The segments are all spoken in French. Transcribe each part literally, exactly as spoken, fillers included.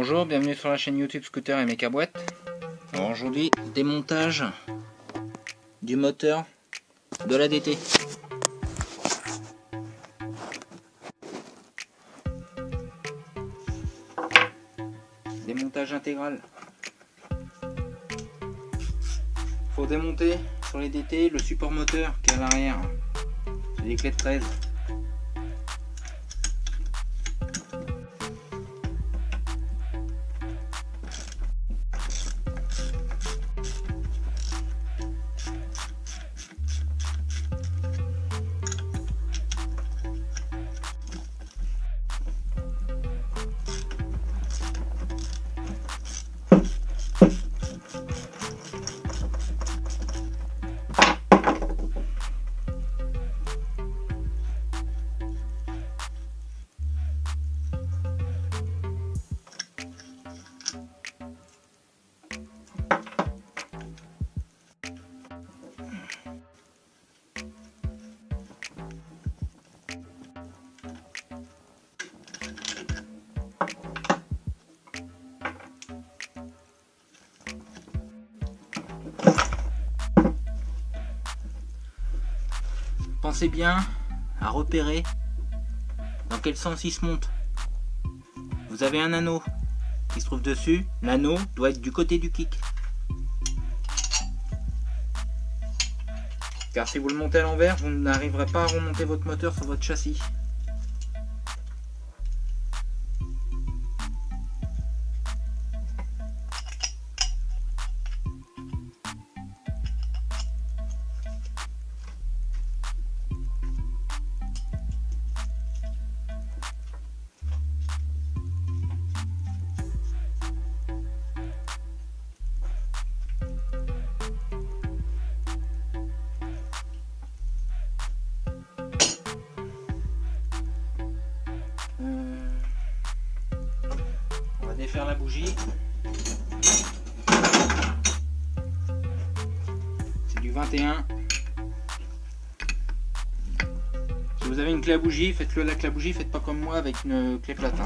Bonjour, bienvenue sur la chaîne YouTube Scooter et Mecha Boîte. Alors aujourd'hui, démontage du moteur de la D T. Démontage intégral. Faut démonter sur les D T le support moteur qui est à l'arrière. C'est des clés de treize. Pensez bien à repérer dans quel sens il se monte. Vous avez un anneau qui se trouve dessus, l'anneau doit être du côté du kick. Car si vous le montez à l'envers, vous n'arriverez pas à remonter votre moteur sur votre châssis. Défaire la bougie. C'est du vingt et un. Si vous avez une clé à bougie, faites-le avec la bougie, faites pas comme moi avec une clé platin.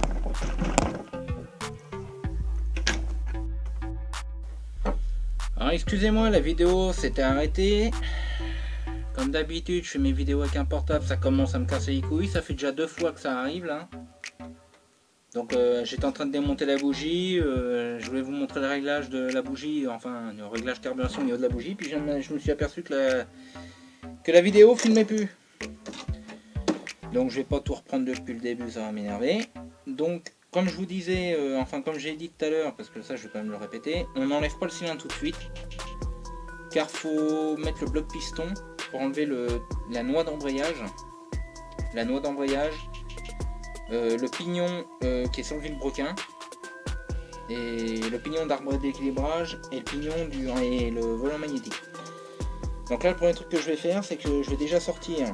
Alors excusez-moi, la vidéo s'était arrêtée. Comme d'habitude, je fais mes vidéos avec un portable, ça commence à me casser les couilles. Ça fait déjà deux fois que ça arrive là. Donc euh, j'étais en train de démonter la bougie, euh, je voulais vous montrer le réglage de la bougie, enfin le réglage carburation au niveau de la bougie, puis je, je me suis aperçu que la, que la vidéo filmait plus. Donc je vais pas tout reprendre depuis le début, ça va m'énerver. Donc comme je vous disais, euh, enfin comme j'ai dit tout à l'heure, parce que ça je vais quand même le répéter, on n'enlève pas le cylindre tout de suite, car faut mettre le bloc piston pour enlever le, la noix d'embrayage, la noix d'embrayage. Euh, le pignon euh, qui est sur le vilebrequin et le pignon d'arbre d'équilibrage et le pignon du et le volant magnétique. Donc là le premier truc que je vais faire, c'est que je vais déjà sortir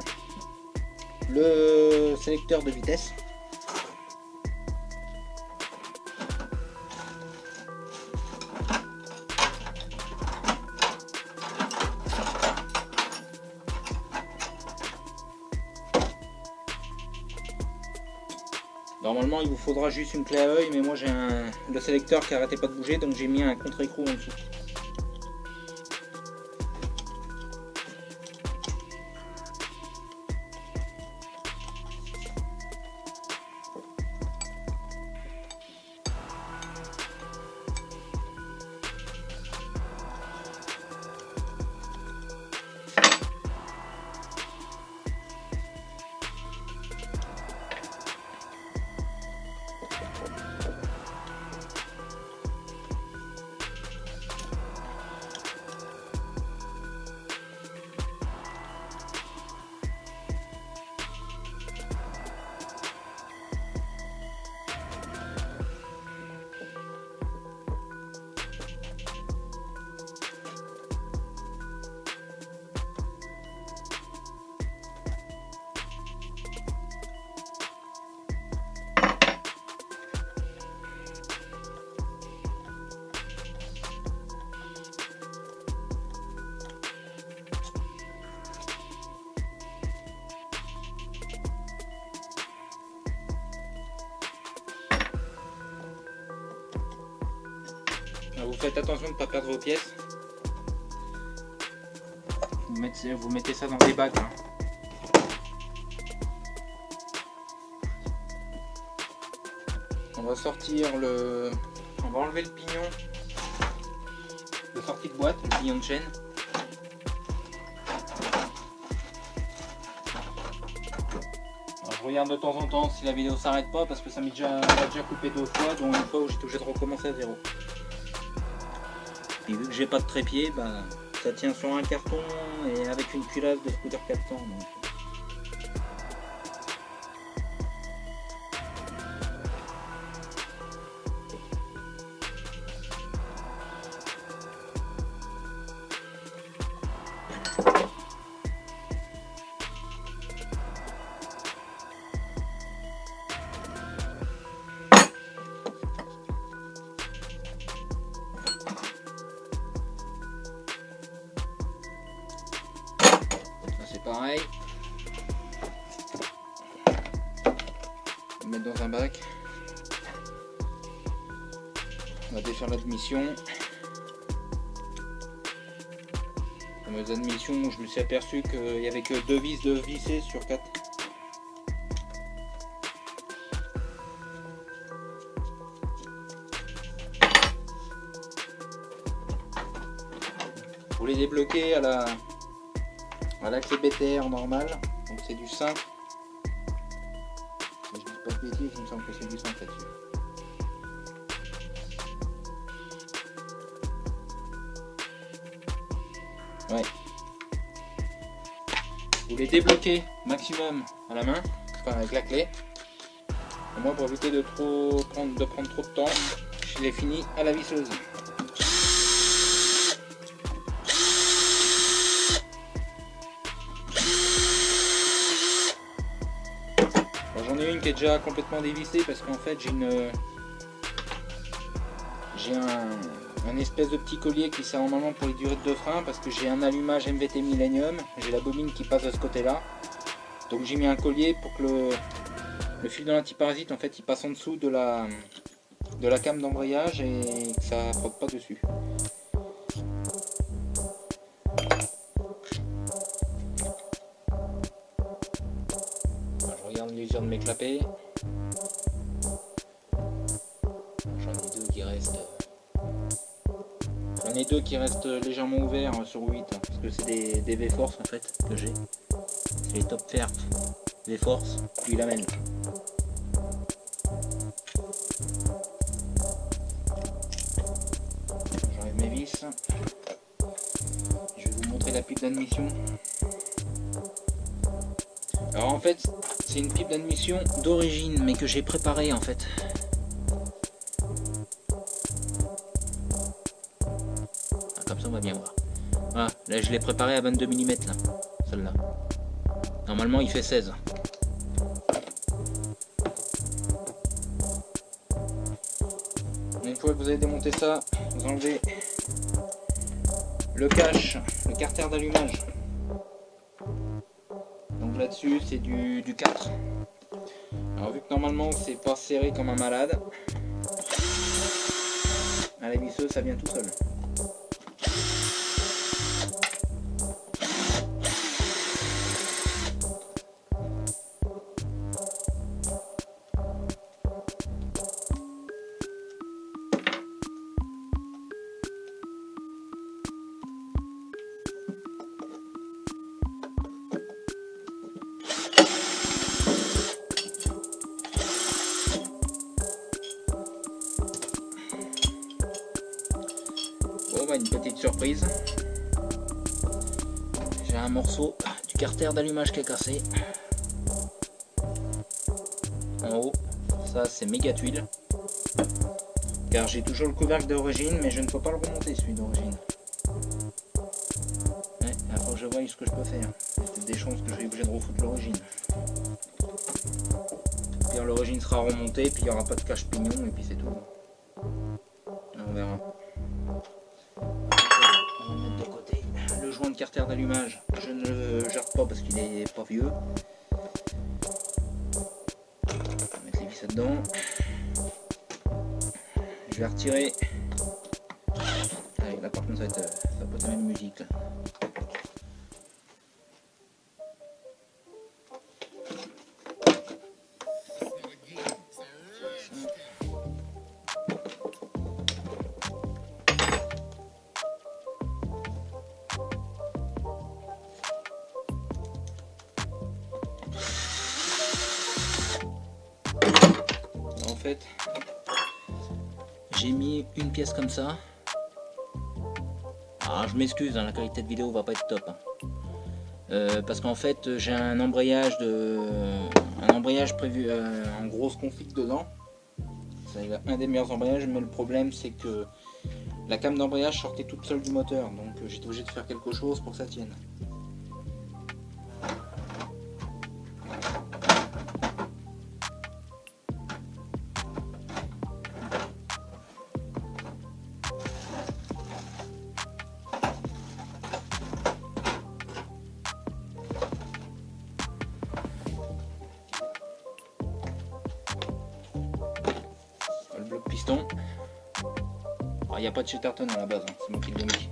le sélecteur de vitesse. Normalement il vous faudra juste une clé à œil, mais moi j'ai un le sélecteur qui arrêtait pas de bouger, donc j'ai mis un contre-écrou en dessous. vous faites attention de ne pas perdre vos pièces. Vous mettez, vous mettez ça dans des bacs. Hein. On va sortir le... On va enlever le pignon de sortie de boîte, le pignon de chaîne. Alors, je regarde de temps en temps si la vidéo s'arrête pas parce que ça m'est déjà, déjà coupé deux fois, dont une fois où j'étais obligé de recommencer à zéro. Puis vu que j'ai pas de trépied, bah, ça tient sur un carton et avec une culasse de scooter quatre cents. Donc... Pareil, on va mettre dans un bac, on va défaire l'admission. Fameuse admission où je me suis aperçu qu'il n'y avait que deux vis de visser sur quatre. Vous les débloquez à la à l'accès B T R normal, donc c'est du cinq. Si je dis pas de bêtises, il me semble que c'est du cinq là-dessus. Ouais. Vous les débloquez maximum à la main, enfin avec la clé. Et moi, pour éviter de trop prendre, de prendre trop de temps, je les finis à la visseuse. J'en ai une qui est déjà complètement dévissée parce qu'en fait j'ai une j'ai un, un espèce de petit collier qui sert normalement pour les durées de frein parce que j'ai un allumage M V T Millennium, j'ai la bobine qui passe de ce côté là, donc j'ai mis un collier pour que le, le fil de l'antiparasite en fait il passe en dessous de la de la came d'embrayage et que ça frotte pas dessus. L'usure de mes clapets. J'en ai deux qui restent. J'en ai deux qui restent légèrement ouverts sur huit hein, parce que c'est des, des V-Force en fait que j'ai. C'est les Top Fair V-Force, puis la mène. J'enlève mes vis. Je vais vous montrer la pipe d'admission. Alors en fait, c'est une pipe d'admission d'origine, mais que j'ai préparée en fait. Ah, comme ça on va bien voir. Voilà, là je l'ai préparée à vingt-deux millimètres là, celle-là. Normalement il fait seize. Une fois que vous avez démonté ça, vous enlevez le cache, le carter d'allumage. Là-dessus c'est du, du quatre. Alors vu que normalement c'est pas serré comme un malade, à la visseuse ça vient tout seul. Une petite surprise, j'ai un morceau du carter d'allumage qui est cassé en haut. Ça c'est méga tuile car j'ai toujours le couvercle d'origine mais je ne peux pas le remonter celui d'origine. Ouais, il faut que je voie ce que je peux faire. Il y a peut-être des chances que je vais obligé de refoutre l'origine. Puis l'origine sera remontée puis il n'y aura pas de cache pignon et puis c'est tout. On verra. De carter d'allumage, je ne le jette pas parce qu'il est pas vieux. On va mettre les vis là-dedans. Je vais retirer fait, euh, ça n'a pas de même musique là. En fait, j'ai mis une pièce comme ça. Ah, je m'excuse, hein, la qualité de vidéo va pas être top. Hein. Euh, parce qu'en fait, j'ai un embrayage de, un embrayage prévu euh, en grosse config dedans. C'est un des meilleurs embrayages, mais le problème c'est que la came d'embrayage sortait toute seule du moteur, donc euh, j'étais obligé de faire quelque chose pour que ça tienne. Le bloc piston. Il n'y a pas de Chatterton à la base, hein, c'est moi qui l'ai mis.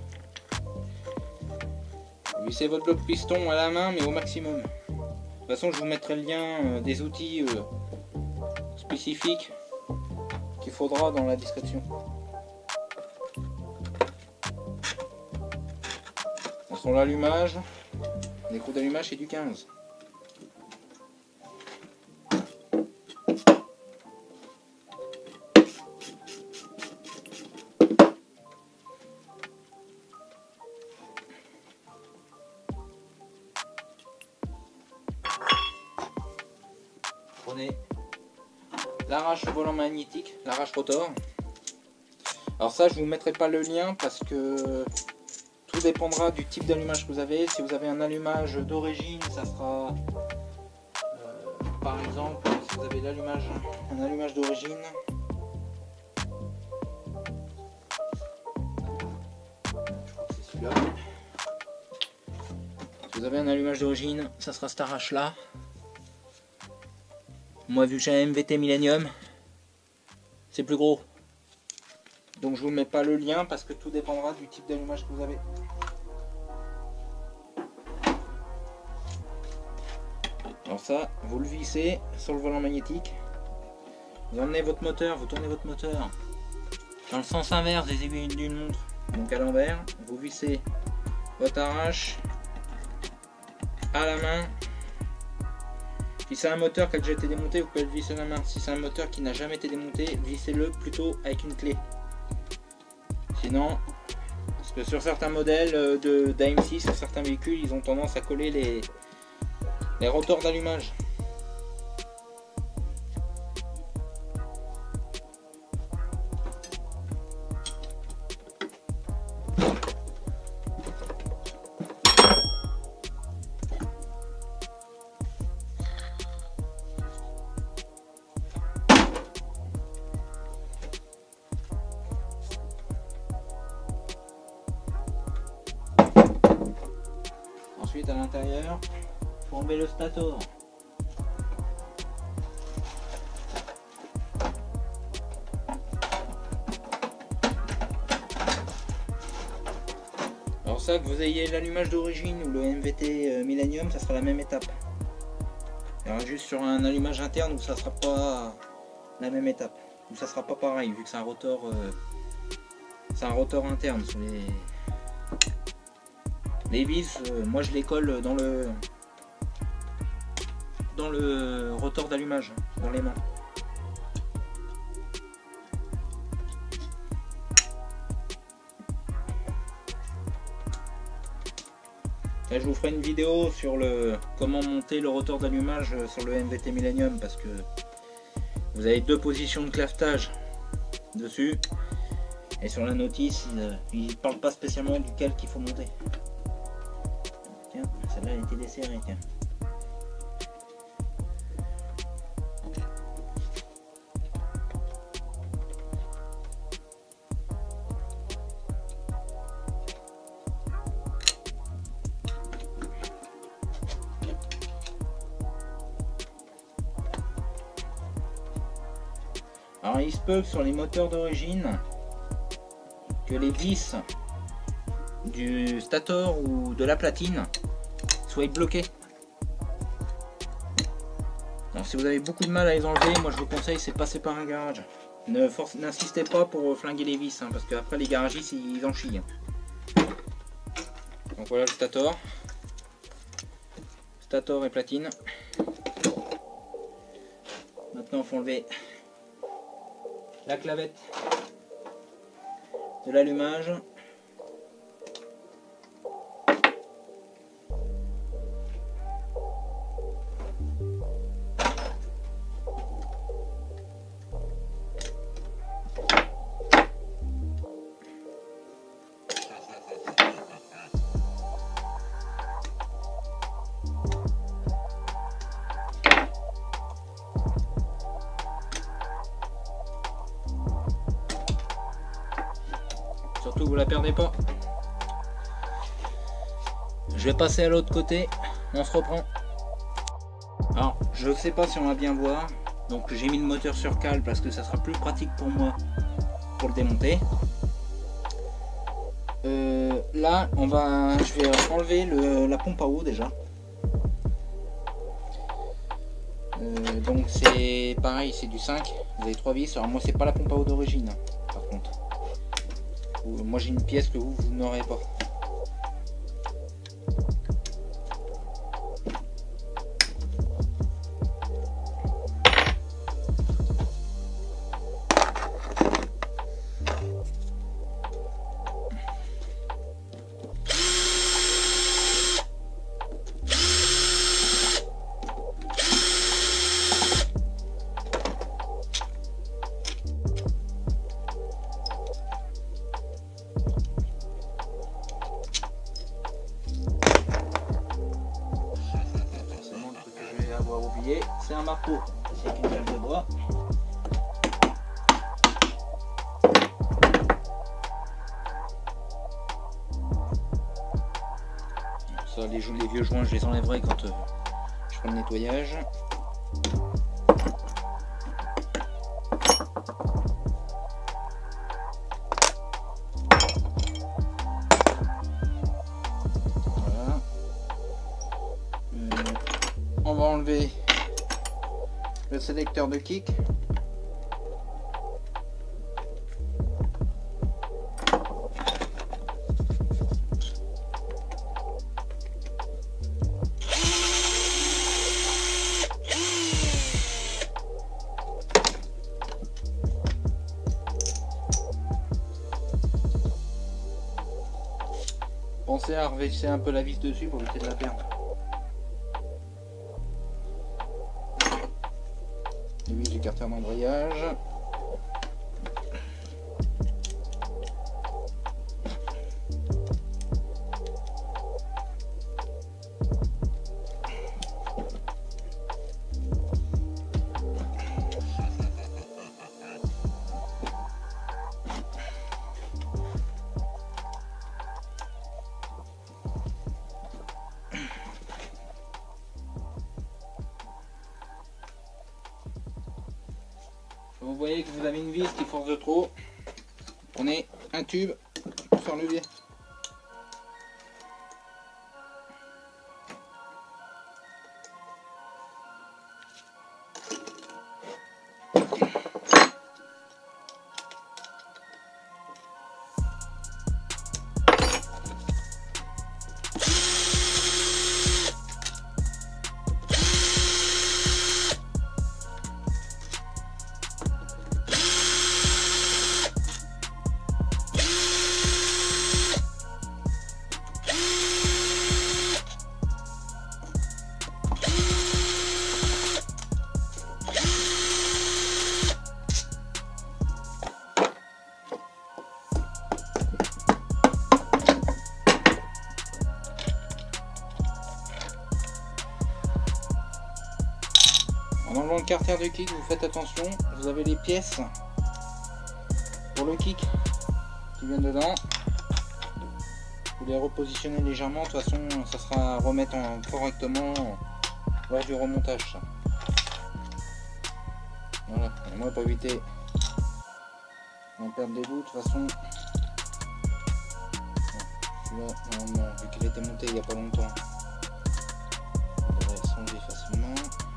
Vissez votre bloc piston à la main, mais au maximum. De toute façon, je vous mettrai le lien euh, des outils euh, spécifiques qu'il faudra dans la description. Attention, l'allumage. L'écrou d'allumage, c'est du quinze. Prenez l'arrache volant magnétique, l'arrache rotor. Alors ça, je vous mettrai pas le lien parce que tout dépendra du type d'allumage que vous avez. Si vous avez un allumage d'origine, ça sera euh, par exemple, si vous avez l'allumage, un allumage d'origine. Je crois que c'est celui-là. Si vous avez un allumage d'origine, ça sera cette arrache là. Moi, vu que j'ai un M V T Millennium, c'est plus gros. Donc je vous mets pas le lien parce que tout dépendra du type d'allumage que vous avez. Alors ça, vous le vissez sur le volant magnétique. Vous emmenez votre moteur, vous tournez votre moteur dans le sens inverse des aiguilles d'une montre, donc à l'envers. Vous vissez votre arrache à la main. Si c'est un moteur qui a déjà été démonté, vous pouvez le visser à la main. Si c'est un moteur qui n'a jamais été démonté, vissez-le plutôt avec une clé. Sinon, parce que sur certains modèles de d'A M six, sur certains véhicules, ils ont tendance à coller les, les rotors d'allumage. Ensuite, à l'intérieur, il faut enlever le stator. Alors ça, que vous ayez l'allumage d'origine ou le M V T Millennium, ça sera la même étape. Il y aura juste sur un allumage interne où ça sera pas la même étape, où ça sera pas pareil, vu que c'est un rotor, euh, c'est un rotor interne sur les. Les vis, euh, moi je les colle dans le dans le rotor d'allumage, dans les mains. Là, je vous ferai une vidéo sur le comment monter le rotor d'allumage sur le M V T Millennium parce que vous avez deux positions de clavetage dessus et sur la notice il ne parle pas spécialement duquel qu'il faut monter. Tiens, celle-là elle était desserrée, tiens. Alors il se peut que sur les moteurs d'origine, que les vis du stator ou de la platine soit bloqué. Donc si vous avez beaucoup de mal à les enlever, moi je vous conseille c'est passer par un garage. Ne force, n'insistez pas pour flinguer les vis, hein, parce qu'après les garagistes ils en chient. Donc voilà le stator. Stator et platine. Maintenant il faut enlever la clavette de l'allumage. Surtout vous la perdez pas. Je vais passer à l'autre côté, on se reprend. Alors je sais pas si on va bien voir, donc j'ai mis le moteur sur cale parce que ça sera plus pratique pour moi pour le démonter. Euh, là on va, je vais enlever le, la pompe à eau déjà. Euh, donc c'est pareil, c'est du cinq, vous avez trois vis. Alors moi c'est pas la pompe à eau d'origine hein, par contre. Moi j'ai une pièce que vous, vous n'aurez pas. C'est un marteau, c'est une gueule de bois. Ça, les, les vieux joints, je les enlèverai quand euh, je ferai le nettoyage. Voilà. Euh, on va enlever le sélecteur de kick. Pensez à revisser un peu la vis dessus pour éviter de la perdre. Les vis du carter d'embrayage. Vous voyez que vous avez une vis qui force de trop, prenez un tube pour faire levier. En enlevant le carter de kick, vous faites attention, vous avez les pièces pour le kick qui viennent dedans. Vous les repositionnez légèrement, de toute façon ça sera à remettre en, correctement lors du remontage. Voilà, et moi pour éviter d'en perdre des bouts, de toute façon Celui-là, normalement, vu qu'il a été monté il n'y a pas longtemps, on devrait s'enlever facilement.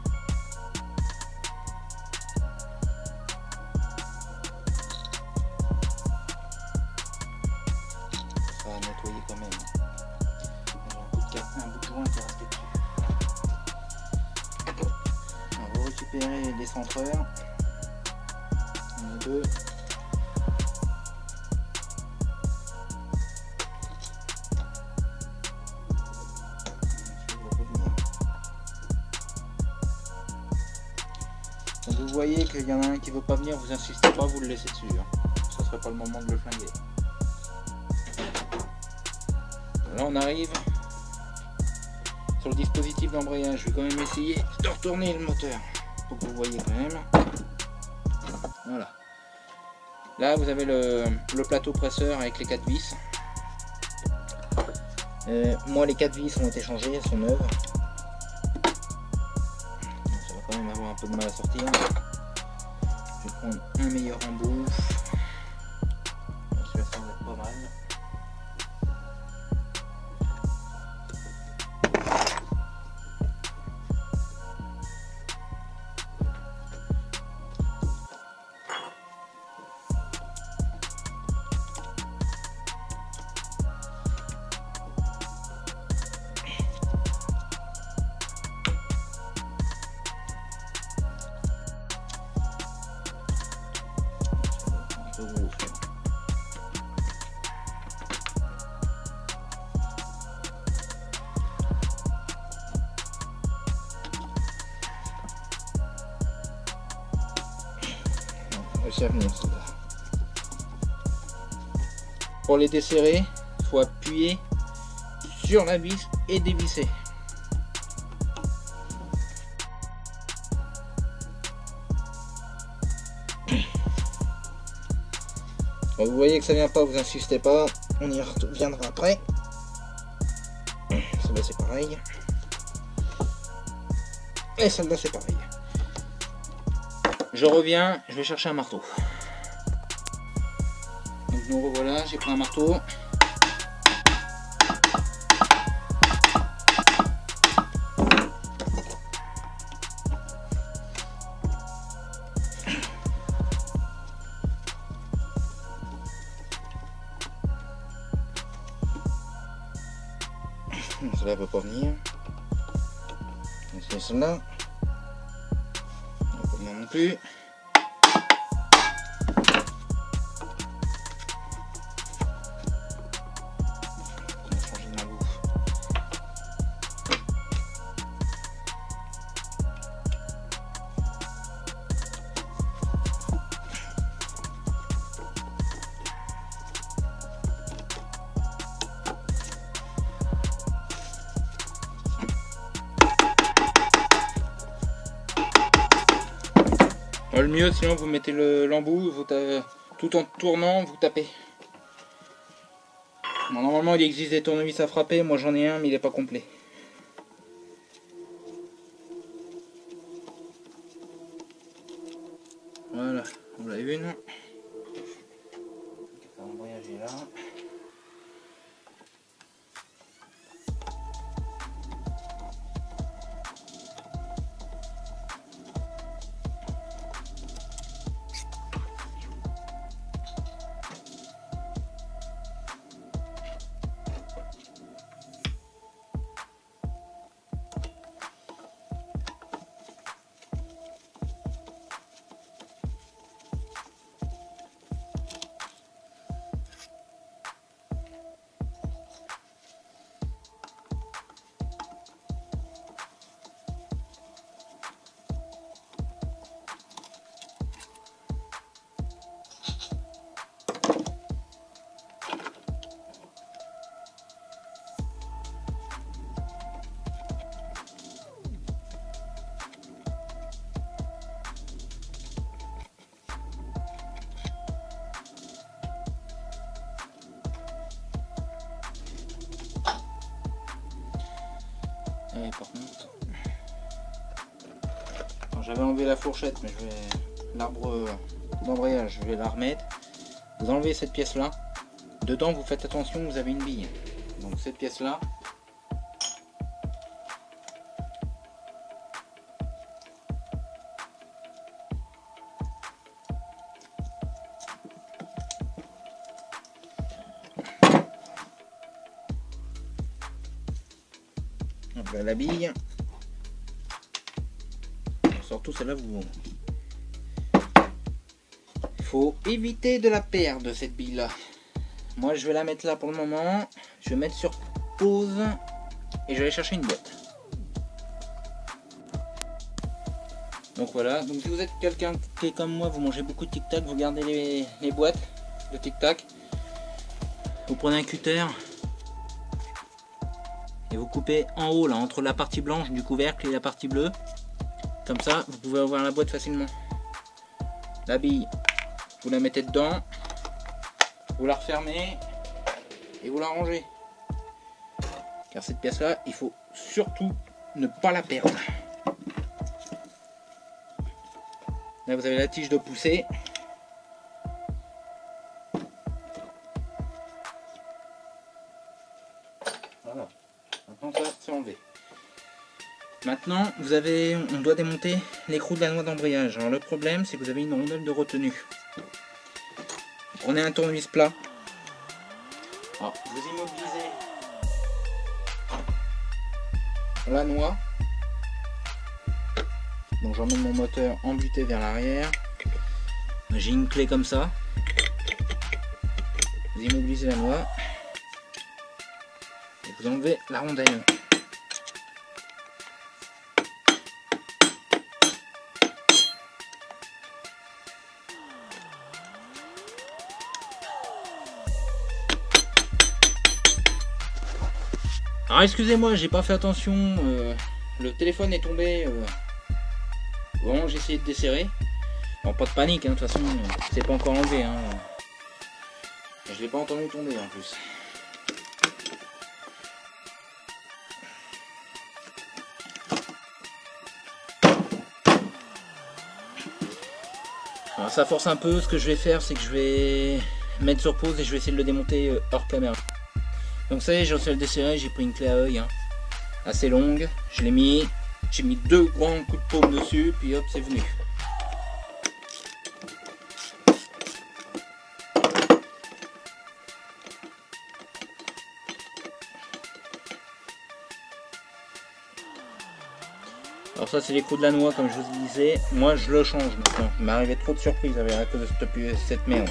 Ça va nettoyer quand même. J'ai un bout de, un bout de joint qui est resté dessus. On va récupérer les centreurs. On a deux. Donc vous voyez qu'il y en a un qui veut pas venir, vous insistez pas, vous le laissez dessus. Hein. Ça serait pas le moment de le flinguer. Là on arrive sur le dispositif d'embrayage. Je vais quand même essayer de retourner le moteur pour que vous voyez quand même. Voilà. Là vous avez le, le plateau presseur avec les quatre vis. Euh, moi les quatre vis ont été changées, elles sont neuves. Ça va quand même avoir un peu de mal à sortir. Je vais prendre un meilleur embout. Celui-là ça va être pas mal. À venir, pour les desserrer, il faut appuyer sur la vis et dévisser. Bon, vous voyez que ça vient pas, vous insistez pas, on y reviendra après. Celle-là c'est pareil. Et celle-là c'est pareil. Je reviens, je vais chercher un marteau. Donc nous revoilà, j'ai pris un marteau. Celle-là ne peut pas venir. C'est celle-là. Non plus. On va changer de bouffe. Le mieux, sinon vous mettez l'embout, vous tout en tournant, vous tapez. Bon, normalement il existe des tournevis à frapper, moi j'en ai un mais il n'est pas complet. Voilà, voilà une. Ça va voyager là. Et par contre, j'avais enlevé la fourchette, mais je vais l'arbre d'embrayage, je vais la remettre. Vous enlevez cette pièce là. Dedans, vous faites attention, vous avez une bille. Donc cette pièce là. Donc là, la bille. Surtout celle-là, vous. Il faut éviter de la perdre cette bille là. Moi je vais la mettre là pour le moment. Je vais mettre sur pause et je vais aller chercher une boîte. Donc voilà, donc si vous êtes quelqu'un qui est comme moi, vous mangez beaucoup de tic tac, vous gardez les, les boîtes de tic tac, vous prenez un cutter et vous coupez en haut là, entre la partie blanche du couvercle et la partie bleue. Comme ça vous pouvez ouvrir la boîte facilement. La bille, vous la mettez dedans, vous la refermez et vous la rangez. Car cette pièce là, il faut surtout ne pas la perdre. Là vous avez la tige de poussée. Voilà. Maintenant ça c'est enlevé. Maintenant vous avez, on doit démonter l'écrou de la noix d'embrayage. Alors le problème c'est que vous avez une rondelle de retenue. Vous prenez un tournevis plat. Alors, vous immobilisez la noix. Donc j'emmène mon moteur embuté vers l'arrière. J'ai une clé comme ça. Vous immobilisez la noix. Et vous enlevez la rondelle. Alors excusez-moi, j'ai pas fait attention, euh, le téléphone est tombé euh, au moment où j'ai essayé de desserrer. Bon, pas de panique, hein, de toute façon, c'est pas encore enlevé. Hein. Je l'ai pas entendu tomber en plus. Alors ça force un peu, ce que je vais faire c'est que je vais mettre sur pause et je vais essayer de le démonter euh, hors caméra. Donc ça y est, j'ai réussi à le desserrer, j'ai pris une clé à œil hein, assez longue, je l'ai mis, j'ai mis deux grands coups de paume dessus, puis hop, c'est venu. Alors ça c'est l'écrou de la noix comme je vous disais, moi je le change maintenant, il m'est arrivé trop de surprises avec à cause de cette, cette merde.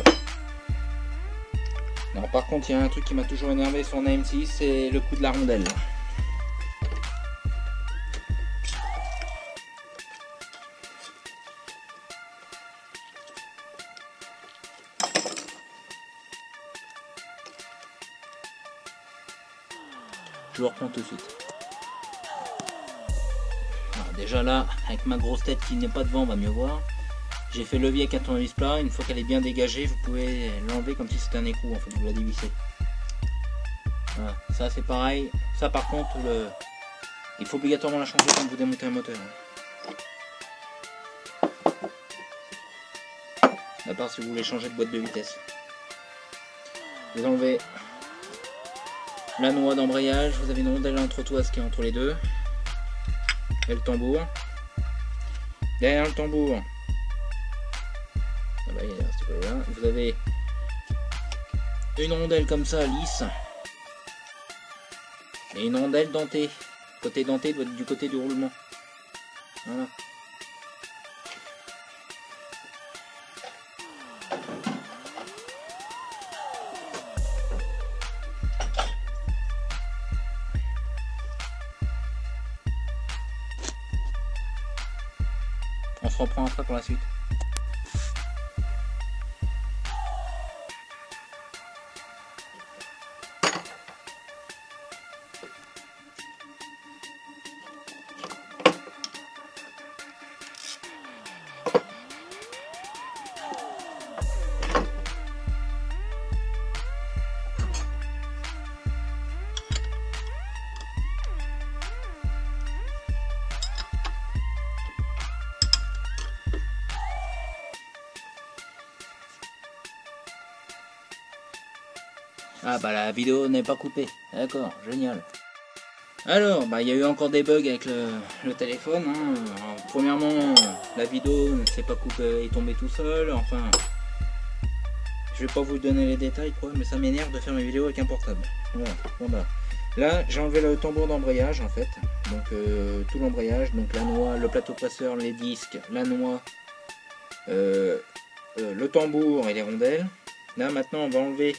Non, par contre, il y a un truc qui m'a toujours énervé sur un A M six, c'est le coup de la rondelle. Je vous reprends tout de suite. Alors déjà là, avec ma grosse tête qui n'est pas devant, on va mieux voir. J'ai fait levier avec un tournevis plat, une fois qu'elle est bien dégagée, vous pouvez l'enlever comme si c'était un écrou, en fait, vous la dévissez. Voilà, ça c'est pareil. Ça par contre, le... il faut obligatoirement la changer quand vous démontez un moteur. À part si vous voulez changer de boîte de vitesse. Vous enlevez la noix d'embrayage, vous avez une rondelle entretoise qui est entre les deux. Et le tambour. Derrière le tambour, vous avez une rondelle comme ça lisse et une rondelle dentée. Côté denté doit être du côté du roulement. Voilà. On se reprend après pour la suite. Ah bah la vidéo n'est pas coupée. D'accord, génial. Alors, bah il y a eu encore des bugs avec le, le téléphone. Hein. Alors, premièrement, la vidéo ne s'est pas coupée, est tombée tout seul. Enfin, je vais pas vous donner les détails quoi, mais ça m'énerve de faire mes vidéos avec un portable. Voilà, bon bah. Là, j'ai enlevé le tambour d'embrayage en fait. Donc euh, tout l'embrayage, donc la noix, le plateau passeur, les disques, la noix, euh, euh, le tambour et les rondelles. Là maintenant, on va enlever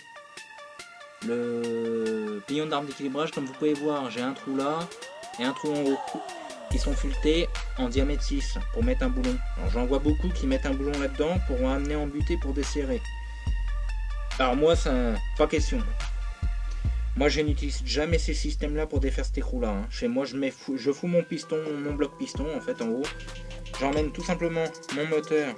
le pignon d'arbre d'équilibrage. Comme vous pouvez voir, j'ai un trou là et un trou en haut qui sont filetés en diamètre six pour mettre un boulon. Alors j'en vois beaucoup qui mettent un boulon là-dedans pour amener en butée pour desserrer. Alors moi, ça pas question. Moi je n'utilise jamais ces systèmes là pour défaire cet écrou là. Hein. Chez moi je, mets fou, je fous mon piston, mon bloc piston en fait en haut. J'emmène tout simplement mon moteur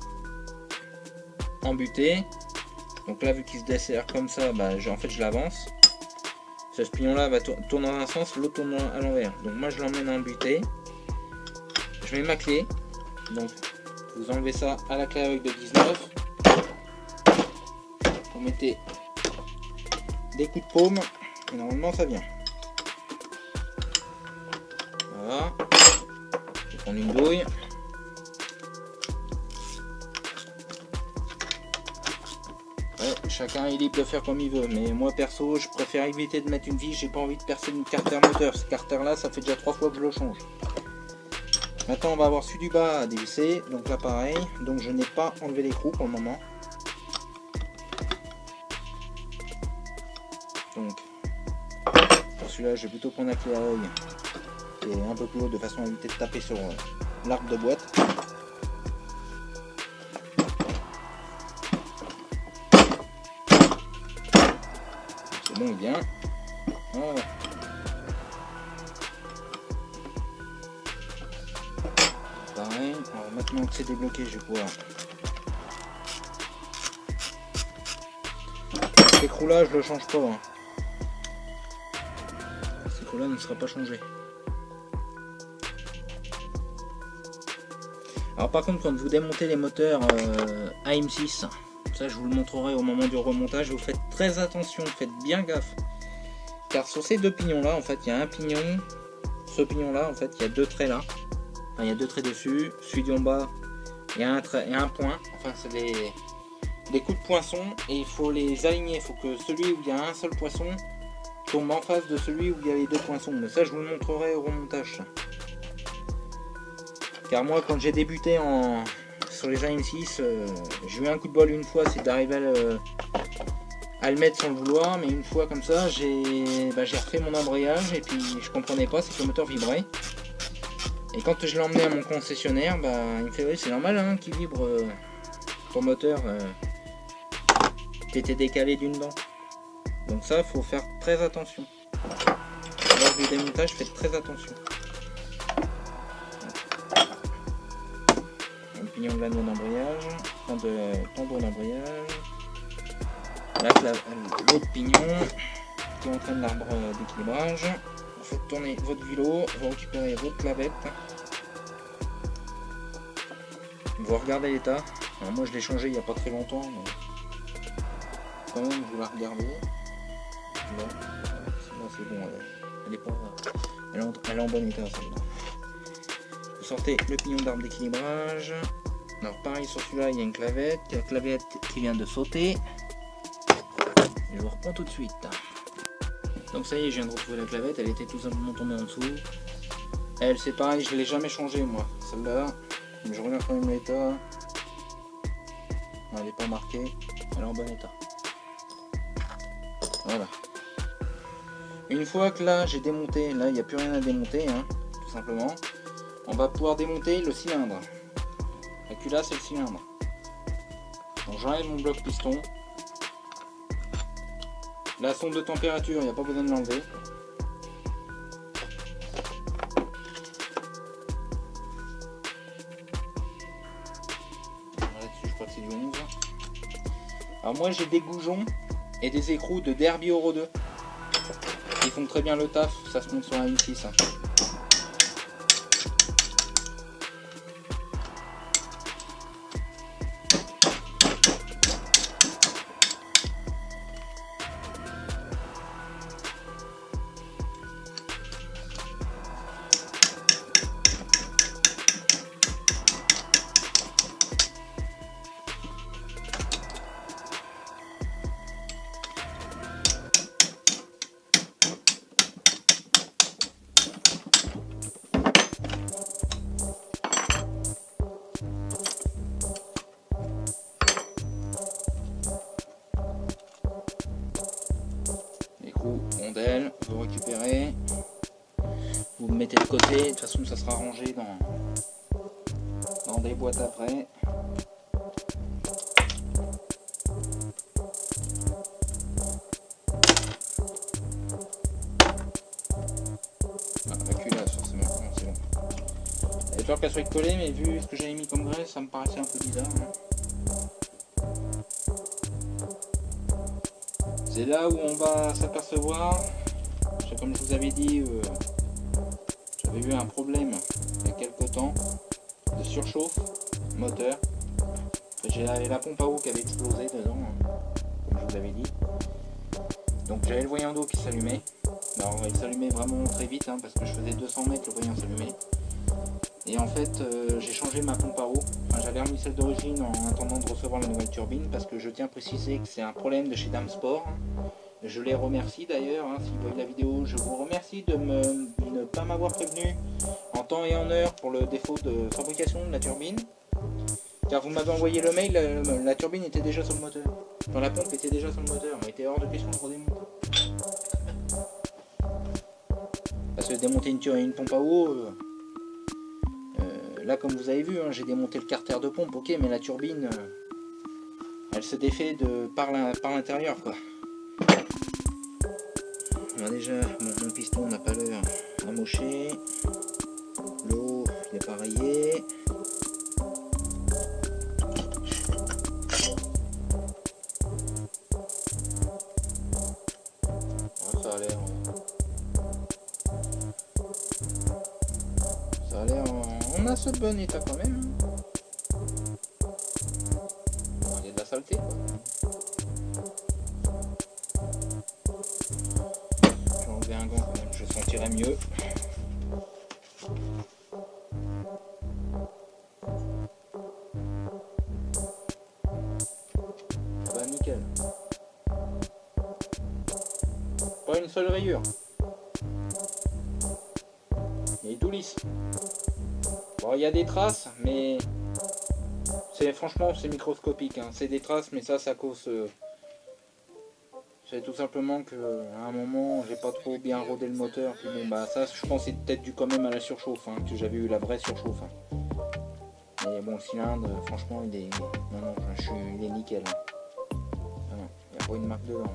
en butée. Donc là vu qu'il se dessert comme ça, bah, en fait je l'avance. Ce pignon là va tour tourner dans un sens, l'autre tourne à l'envers. Donc moi je l'emmène en butée. Je mets ma clé. Donc vous enlevez ça à la clé avec de dix-neuf. Vous mettez des coups de paume et normalement ça vient. Voilà. Je vais prendre une douille. Ouais, chacun est libre de faire comme il veut, mais moi perso je préfère éviter de mettre une vis. J'ai pas envie de percer une carter moteur. Ce carter là ça fait déjà trois fois que je le change. Maintenant on va avoir celui du bas à dévisser. Donc là pareil, donc je n'ai pas enlevé l'écrou pour le moment. Donc, pour celui-là, je vais plutôt prendre la clé à œil et un peu plus haut de façon à éviter de taper sur euh, l'arbre de boîte. C'est bon, il vient. Voilà. Pareil. Alors maintenant que c'est débloqué, je vais pouvoir. Cet écrou-là, je le change pas. Hein. Là ne sera pas changé. Alors par contre quand vous démontez les moteurs euh, A M six, ça je vous le montrerai au moment du remontage, vous faites très attention, faites bien gaffe, car sur ces deux pignons là en fait il y a un pignon, ce pignon là en fait il y a deux traits là, enfin il y a deux traits dessus, celui du en bas il y a un trait et un point, enfin c'est des, des coups de poinçon et il faut les aligner, il faut que celui où il y a un seul poinçon tombe en face de celui où il y a les deux poinçons, mais ça je vous le montrerai au remontage. Car moi quand j'ai débuté en sur les A M six, euh, j'ai eu un coup de bol une fois, c'est d'arriver à le, à le mettre sans le vouloir, mais une fois comme ça j'ai bah, j'ai refait mon embrayage et puis je comprenais pas, c'est que le moteur vibrait. Et quand je l'ai emmené à mon concessionnaire, bah, il me fait oui c'est normal hein, qu'il vibre euh, ton moteur, euh, t'étais décalé d'une dent. Donc ça, il faut faire très attention. Lors du démontage, faites très attention. Le pignon de la noix d'embrayage, enfin de tambour d'embrayage. Là, l'autre pignon qui entraîne l'arbre d'équilibrage. Vous faites tourner votre vélo, vous récupérez votre clavette. Vous regardez l'état. Alors moi, je l'ai changé il n'y a pas très longtemps, mais quand même, vous la regardez. Là, là c'est bon, elle, elle est pas, elle est en, elle est en bon état celle-là. Vous sortez le pignon d'arbre d'équilibrage. Alors pareil sur celui-là, il y a une clavette, la clavette qui vient de sauter. Et je vous reprends tout de suite. Donc ça y est, je viens de retrouver la clavette, elle était tout simplement tombée en dessous. Elle c'est pareil, je ne l'ai jamais changée moi, celle-là. Mais je regarde quand même l'état. Elle n'est pas marquée, elle est en bon état. Voilà. Une fois que là j'ai démonté, là il n'y a plus rien à démonter, hein, tout simplement, on va pouvoir démonter le cylindre. La culasse et le cylindre. Donc j'enlève mon bloc piston. La sonde de température, il n'y a pas besoin de l'enlever. Là-dessus je crois que c'est du onze. Alors moi j'ai des goujons et des écrous de Derby Euro deux. Ils font très bien le taf, ça se monte sur un M six. Hein. vous récupérez, vous le mettez de côté, de toute façon ça sera rangé dans, dans des boîtes après. Ah, la culasse forcément, c'est bon. J'avais peur qu'elle soit collée, mais vu ce que j'avais mis comme graisse, ça me paraissait un peu bizarre. Hein. C'est là où on va s'apercevoir, comme je vous avais dit, euh, j'avais eu un problème il y a quelques temps de surchauffe moteur. J'ai la pompe à eau qui avait explosé dedans, hein, comme je vous avais dit. Donc j'avais le voyant d'eau qui s'allumait. Alors il s'allumait vraiment très vite hein, parce que je faisais deux cents mètres, le voyant s'allumait. Et en fait euh, j'ai changé ma pompe à eau. Enfin, j'avais remis celle d'origine en attendant de recevoir la nouvelle turbine parce que je tiens à préciser que c'est un problème de chez Dame Sport. Je les remercie d'ailleurs, hein, si vous voyez la vidéo, je vous remercie de me, ne pas m'avoir prévenu en temps et en heure pour le défaut de fabrication de la turbine. Car vous m'avez envoyé le mail, la, la turbine était déjà sur le moteur. Enfin, la pompe était déjà sur le moteur, il était hors de question de redémonter. Parce que démonter une, une pompe à eau, euh, euh, là comme vous avez vu, hein, j'ai démonté le carter de pompe, ok, mais la turbine, euh, elle se défait de, par l'intérieur quoi. Alors déjà, bon, mon piston n'a pas l'heure amoché, l'eau il est pas rayé. Ça a l'air, ça a l'air en assez bon état quand même. Il y a de la saleté quoi. Un gant quand même, je sentirais mieux. Bah nickel. Pas une seule rayure. Il est tout lisse. Bon, il y a des traces, mais c'est franchement c'est microscopique. Hein. C'est des traces, mais ça, ça cause. Euh... C'est tout simplement que à un moment j'ai pas trop bien rodé le moteur. Puis bon bah ça je pense c'est peut-être dû quand même à la surchauffe hein, que j'avais eu la vraie surchauffe. Hein. Mais bon le cylindre franchement il est. Non non je suis. Il est nickel. Hein. Il n'y a pas une marque dedans.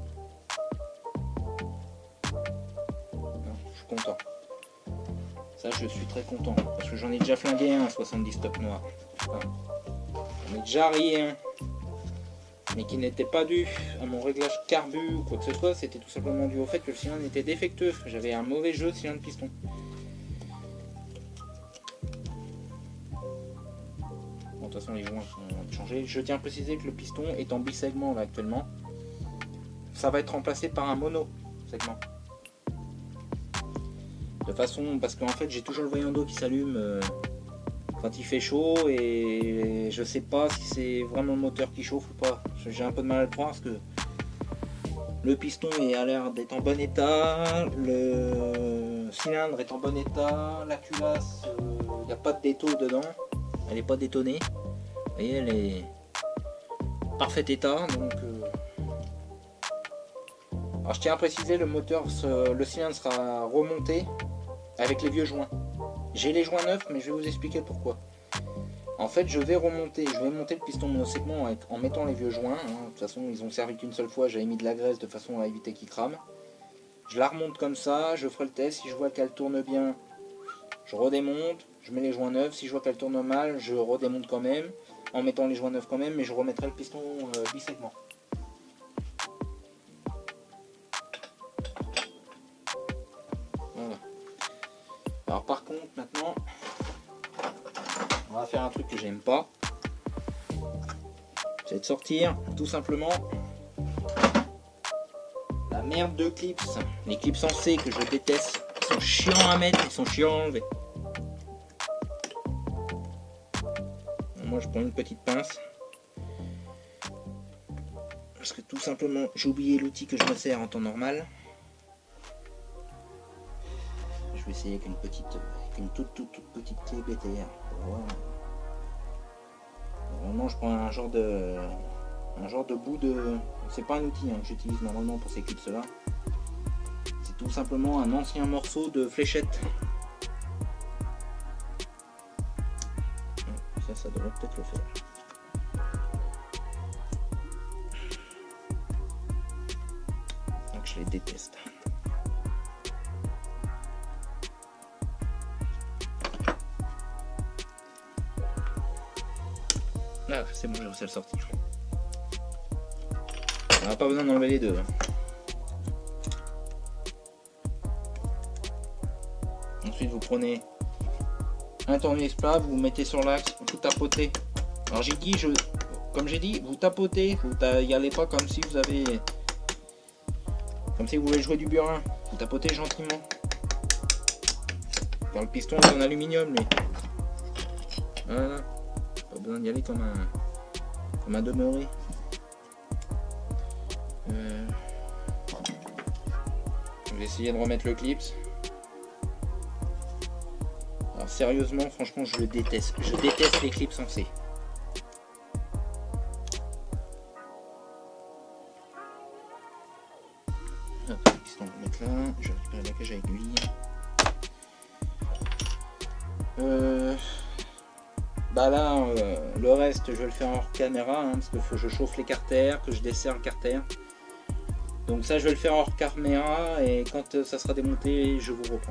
Non, je suis content. Ça je suis très content. Parce que j'en ai déjà flingué un soixante-dix stock noir. Enfin, j'en ai déjà rayé un. Mais qui n'était pas dû à mon réglage carbu ou quoi que ce soit, c'était tout simplement dû au fait que le cylindre était défectueux. J'avais un mauvais jeu de cylindre piston. Bon, de toute façon les joints sont changés. Je tiens à préciser que le piston est en bisegment là actuellement. Ça va être remplacé par un mono segment. De façon, parce qu'en fait j'ai toujours le voyant d'eau qui s'allume euh, quand il fait chaud et je sais pas si c'est vraiment le moteur qui chauffe ou pas. J'ai un peu de mal à le croire parce que le piston est à l'air d'être en bon état, le cylindre est en bon état, la culasse, il euh, n'y a pas de détaux dedans, elle n'est pas détonnée. Vous voyez, elle est parfait état. Donc, euh... alors je tiens à préciser, le moteur, le cylindre sera remonté avec les vieux joints. J'ai les joints neufs, mais je vais vous expliquer pourquoi. En fait, je vais remonter, je vais monter le piston monosegment en mettant les vieux joints. Hein. De toute façon, ils ont servi qu'une seule fois. J'avais mis de la graisse de façon à éviter qu'ils crament. Je la remonte comme ça, je ferai le test. Si je vois qu'elle tourne bien, je redémonte, je mets les joints neufs. Si je vois qu'elle tourne mal, je redémonte quand même, en mettant les joints neufs quand même, mais je remettrai le piston euh, bisegment. Voilà. Alors par contre, maintenant, on va faire un truc que j'aime pas. C'est de sortir tout simplement la merde de clips. Les clips en C que je déteste. Ils sont chiants à mettre, ils sont chiants à enlever. Moi je prends une petite pince. Parce que tout simplement j'ai oublié l'outil que je me sers en temps normal. Je vais essayer avec une petite, avec une toute, toute, toute petite clé B T R. Voilà. Normalement je prends un genre de un genre de bout de. C'est pas un outil hein, que j'utilise normalement pour ces clips là. C'est tout simplement un ancien morceau de fléchette. Ça, ça devrait peut-être le faire. Donc je les déteste. Ah, c'est bon, j'ai réussi à le sortir. On n'a pas besoin d'enlever les deux. Hein. Ensuite, vous prenez un tournevis plat, vous, vous mettez sur l'axe, vous tapotez. Alors j'ai dit, je, comme j'ai dit, vous tapotez, vous y allez pas comme si vous avez, comme si vous voulez jouer du burin. Vous tapotez gentiment. Car le piston est en aluminium, lui. Voilà. Pas besoin d'y aller comme un, comme un demeuré. Euh, je vais essayer de remettre le clips. Alors sérieusement, franchement, je le déteste. Je déteste les clips en C. Hop, le piston, on va le mettre là. Je vais récupérer la cage à aiguille. Euh... Bah là, euh, le reste, je vais le faire hors caméra, hein, parce qu'il faut que je chauffe les carters, que je desserre le carter. Donc ça, je vais le faire hors caméra, et quand euh, ça sera démonté, je vous reprends.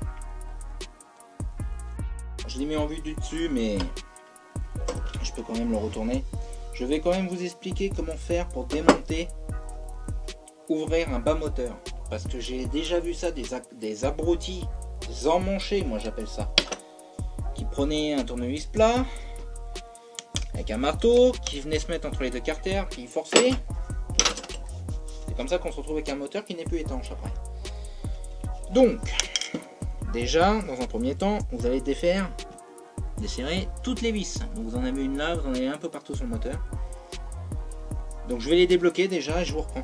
Je l'ai mis en vue du dessus, mais je peux quand même le retourner. Je vais quand même vous expliquer comment faire pour démonter, ouvrir un bas moteur. Parce que j'ai déjà vu ça, des, des abrutis, des emmanchés, moi j'appelle ça. Qui prenait un tournevis plat avec un marteau, qui venait se mettre entre les deux carters, qui forçait. C'est comme ça qu'on se retrouve avec un moteur qui n'est plus étanche après. Donc, déjà, dans un premier temps, vous allez défaire, desserrer toutes les vis. Donc, vous en avez une là, vous en avez un peu partout sur le moteur. Donc je vais les débloquer déjà et je vous reprends.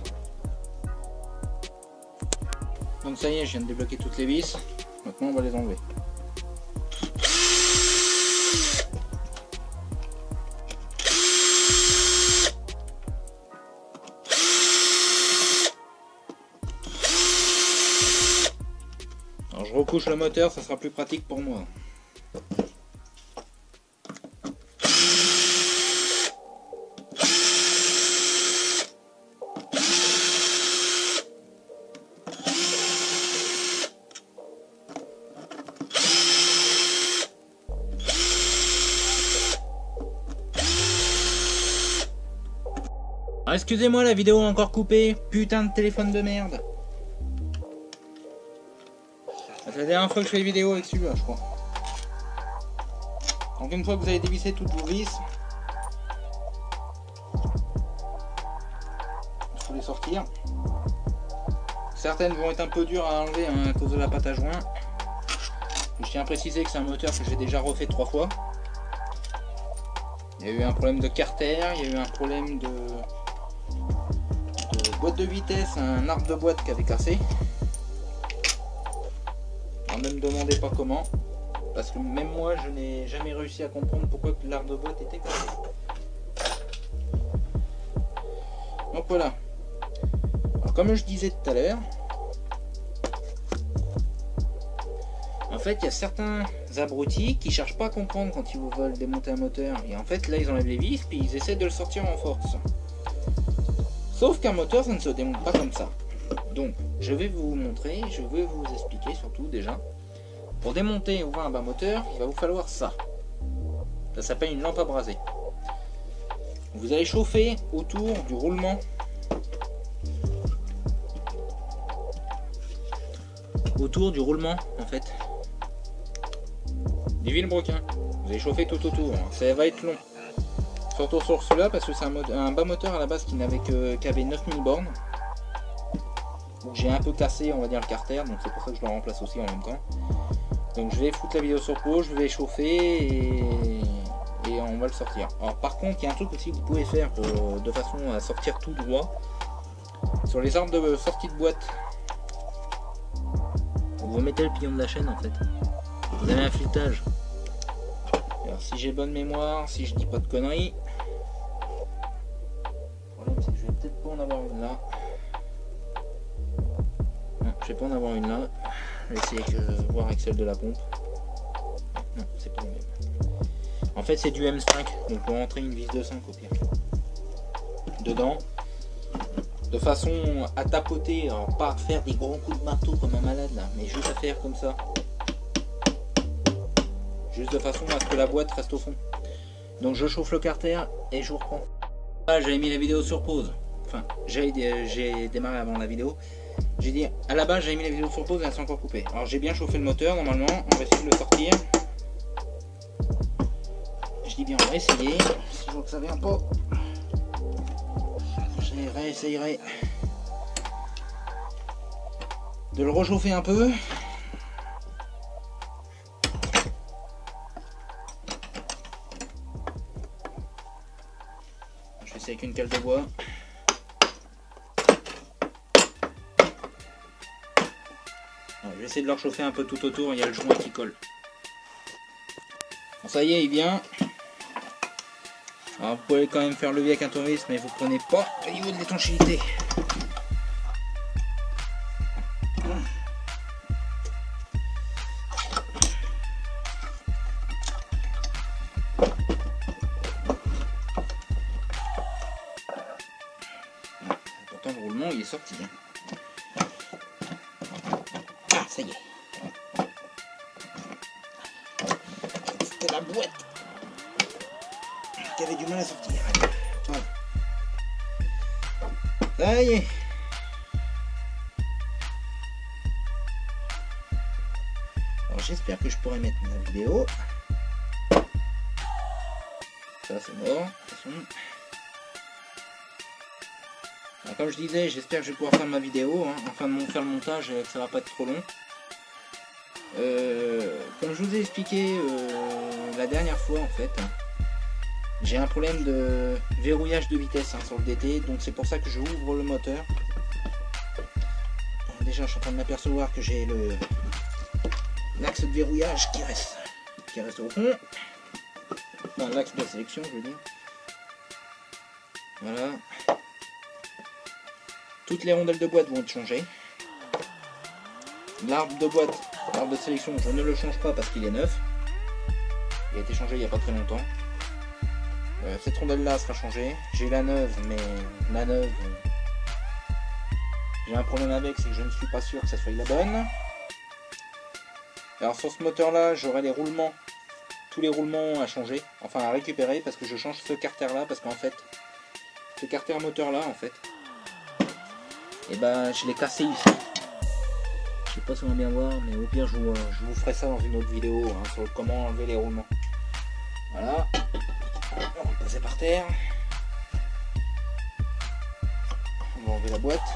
Donc ça y est, je viens de débloquer toutes les vis. Maintenant on va les enlever. Alors je recouche le moteur, ça sera plus pratique pour moi. Ah, excusez-moi, la vidéo est encore coupée. Putain de téléphone de merde. C'est la dernière fois que je fais des vidéos avec celui-là, je crois. Donc une fois que vous avez dévissé toutes vos vis, il faut les sortir. Certaines vont être un peu dures à enlever hein, à cause de la pâte à joint. Je tiens à préciser que c'est un moteur que j'ai déjà refait trois fois. Il y a eu un problème de carter, il y a eu un problème de... boîte de vitesse, un arbre de boîte qui avait cassé. Alors ne me demandez pas comment, parce que même moi je n'ai jamais réussi à comprendre pourquoi l'arbre de boîte était cassé. Donc voilà. Alors comme je disais tout à l'heure, en fait il y a certains abrutis qui cherchent pas à comprendre quand ils veulent démonter un moteur. Et en fait là ils enlèvent les vis puis ils essaient de le sortir en force. Sauf qu'un moteur, ça ne se démonte pas comme ça. Donc, je vais vous montrer, je vais vous expliquer surtout déjà. Pour démonter et ouvrir un bas moteur, il va vous falloir ça. Ça s'appelle une lampe à braser. Vous allez chauffer autour du roulement. Autour du roulement, en fait. Du vilebrequin. Vous allez chauffer tout autour. Ça va être long. Surtout sur cela parce que c'est un, un bas moteur à la base qui n'avait que qui avait neuf mille bornes. Donc j'ai un peu cassé on va dire le carter, donc c'est pour ça que je le remplace aussi en même temps. Donc je vais foutre la vidéo sur pause, je vais chauffer et, et on va le sortir. Alors par contre il y a un truc aussi que vous pouvez faire pour, de façon à sortir tout droit. Sur les arbres de sortie de boîte, vous mettez le pignon de la chaîne en fait. Vous avez un filetage. Alors si j'ai bonne mémoire, si je dis pas de conneries, le problème c'est que je vais peut-être pas en avoir une là. Non, Je vais pas en avoir une là. Je vais essayer de voir avec celle de la pompe. Non, c'est pas le même. En fait, c'est du M cinq, donc on peut rentrer une vis de cinq au pire. Dedans. De façon à tapoter, alors pas à faire des gros coups de marteau comme un malade là, mais juste à faire comme ça. Juste de façon à ce que la boîte reste au fond. Donc je chauffe le carter et je vous reprends. Là, j'avais mis la vidéo sur pause. Enfin, j'ai démarré avant la vidéo. J'ai dit, à la base, j'avais mis la vidéo sur pause et elle s'est encore coupée. Alors j'ai bien chauffé le moteur, normalement, on va essayer de le sortir. Je dis bien, on va essayer. Si je vois que ça vient pas, je réessayerai de le réchauffer un peu. Je fais ça avec une cale de bois. Alors, je vais essayer de le réchauffer un peu tout autour, il y a le joint qui colle. Bon, ça y est, il vient. Alors, vous pouvez quand même faire levier avec un tournevis, mais vous ne prenez pas au niveau de l'étanchéité. Pourtant, le roulement, il est sorti. Ah, ça y est. C'était la boîte qui avait du mal à sortir. Voilà. Ça y est. Alors j'espère que je pourrai mettre ma vidéo. Ça c'est mort. De toute façon. Alors, comme je disais, j'espère que je vais pouvoir faire ma vidéo. Hein. Enfin de faire le montage, que ça va pas être trop long. Euh, comme je vous ai expliqué euh, la dernière fois en fait. J'ai un problème de verrouillage de vitesse hein, sur le D T, donc c'est pour ça que je ouvre le moteur. Déjà je suis en train de m'apercevoir que j'ai le l'axe de verrouillage qui reste qui reste au fond. Enfin l'axe de sélection je veux dire. Voilà. Toutes les rondelles de boîte vont être changées. L'arbre de boîte, l'arbre de sélection, je ne le change pas parce qu'il est neuf. Il a été changé il n'y a pas très longtemps. Euh, cette rondelle là sera changée. J'ai la neuve, mais la neuve, euh, j'ai un problème avec, c'est que je ne suis pas sûr que ça soit la bonne. Alors sur ce moteur là, j'aurai les roulements, tous les roulements à changer, enfin à récupérer, parce que je change ce carter là, parce qu'en fait, ce carter moteur là, en fait, et ben je l'ai cassé ici. Je sais pas si on va bien voir, mais au pire je vous, je vous ferai ça dans une autre vidéo hein, sur comment enlever les roulements. Voilà. On va le passer par terre. On va enlever la boîte.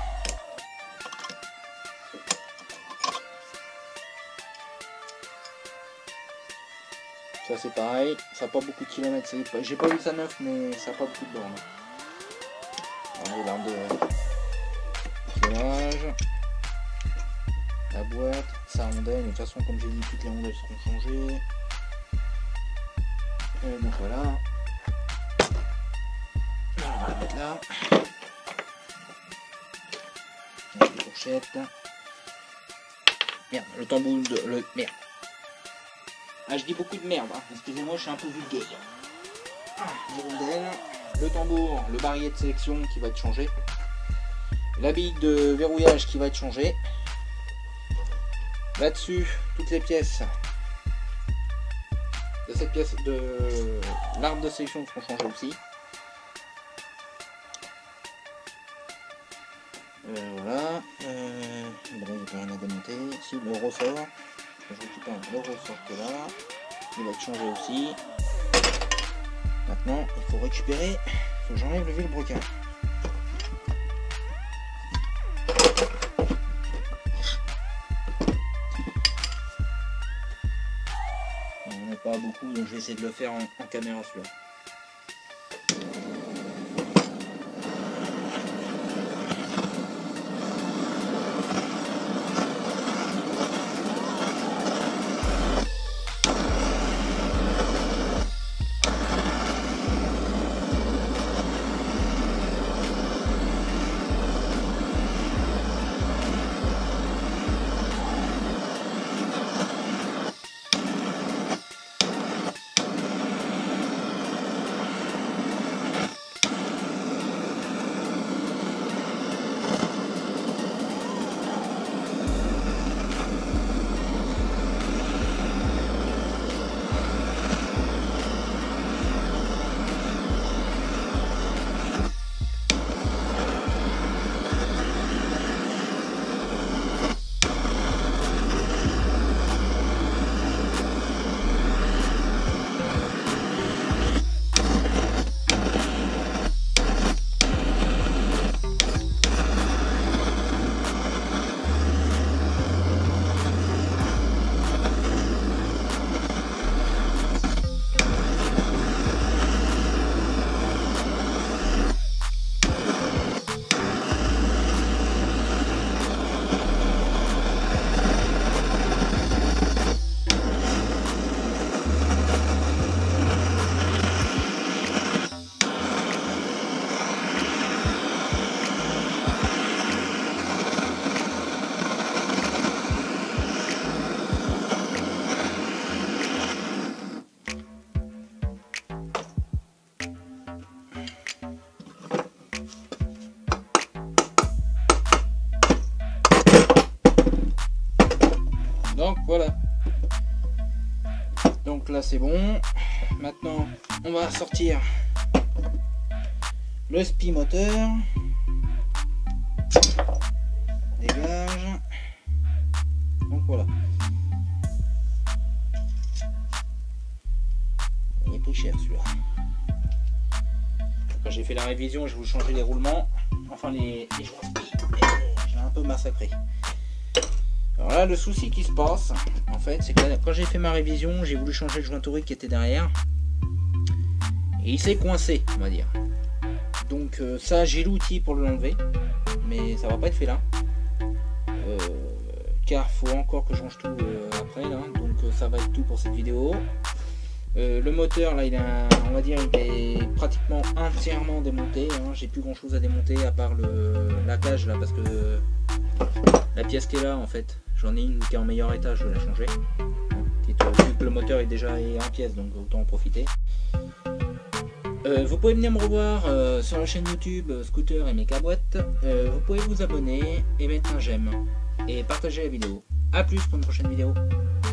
Ça c'est pareil, ça n'a pas beaucoup de kilomètres. J'ai pas vu ça neuf, mais ça n'a pas beaucoup de bornes. On va l'arbre de freinage. La boîte, sa rondelle. De toute façon, comme j'ai dit, toutes les rondelles seront changées. Et donc voilà. On va la mettre là. Avec les fourchettes. Merde, le tambour de... Le... Merde. Ah, je dis beaucoup de merde, hein. Excusez-moi, je suis un peu vulgaire. Les rondelles, le tambour, le barillet de sélection qui va être changé. La bille de verrouillage qui va être changée. Là-dessus, toutes les pièces de cette pièce de l'arbre de sélection seront changées aussi. Euh, voilà. Euh, bon, il n'y a plus rien à démonter. Si, le ressort. Je récupère le ressort que là. Il va être changé aussi. Maintenant, il faut récupérer. Il faut que j'enlève le vilebrequin. On n'est pas beaucoup, donc je vais essayer de le faire en, en caméra celui-là. Donc là c'est bon. Maintenant on va sortir le spi moteur. Dégage. Donc voilà. Il est pris cher celui-là. Quand j'ai fait la révision, je vais vous changer les roulements. Enfin les, les joints spi. J'ai un peu massacré. Alors là, le souci qui se passe, en fait, c'est que là, quand j'ai fait ma révision, j'ai voulu changer le joint torique qui était derrière. Et il s'est coincé, on va dire. Donc euh, ça, j'ai l'outil pour l'enlever. Mais ça va pas être fait là. Euh, car faut encore que je range tout euh, après. Là. Donc euh, ça va être tout pour cette vidéo. Euh, le moteur, là, il a, on va dire, il est pratiquement entièrement démonté. Hein. J'ai plus grand chose à démonter à part le, la cage là, parce que euh, la pièce qui est là, en fait, j'en ai une qui est en meilleur état, je vais la changer. Vu que le moteur est déjà en pièces, donc autant en profiter. Euh, vous pouvez venir me revoir euh, sur la chaîne YouTube euh, Scooter et Mécaboîte. Euh, vous pouvez vous abonner et mettre un j'aime et partager la vidéo. A plus pour une prochaine vidéo.